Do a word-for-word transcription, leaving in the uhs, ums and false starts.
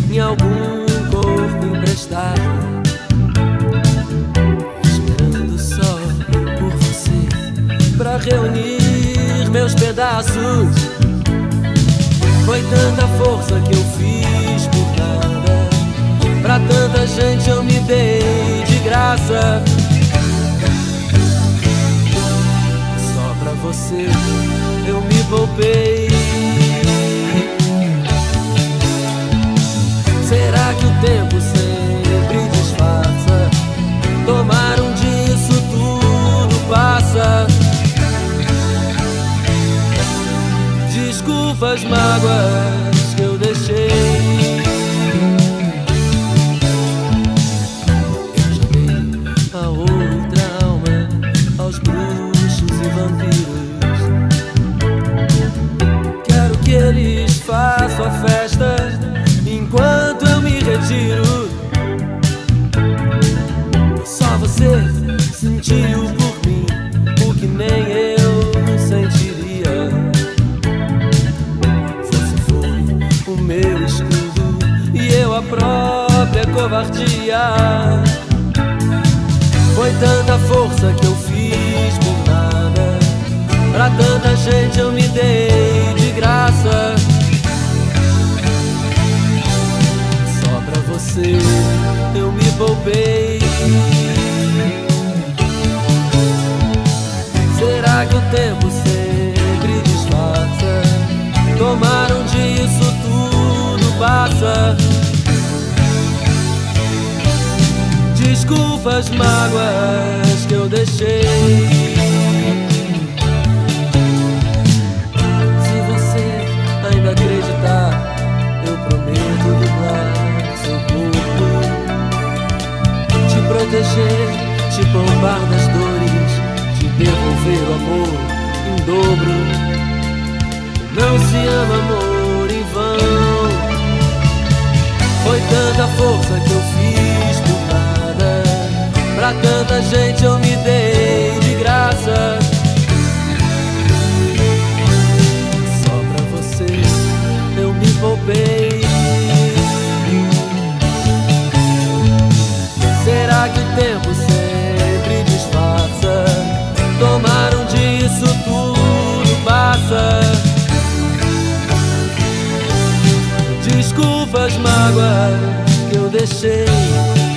em algum corpo emprestado, esperando só por você pra reunir meus pedaços. Foi tanta força que eu fiz por nada, pra tanta gente eu me dei de graça. Só pra você eu me poupei. Será que o tempo sempre disfarça? Tomaram disso tudo passa. Desculpa as mágoas que eu deixei. Eu já dei a outra alma aos bruxos e vampiros. Quero que eles façam a festa enquanto eu me retiro. Só você sentiu por mim o que nem eu sentiria. Você foi o meu escudo e eu a própria covardia. Foi tanta força que eu fiz por nada, pra tanta gente eu me dei de graça. Você, eu me poupei. Será que o tempo sempre disfarça? Tomaram disso tudo passa. Desculpa as mágoas que eu deixei. Se você ainda acreditar, eu prometo dobrar seu corpo, te proteger, te poupar das dores, te devolver o amor em dobro. Não se ama amor em vão. Foi tanta força que eu fiz por nada, pra tanta gente eu me dei de graça. Só pra você eu me poupei. Será que o tempo sempre disfarça? Tomaram disso tudo passa. Desculpa as mágoas que eu deixei.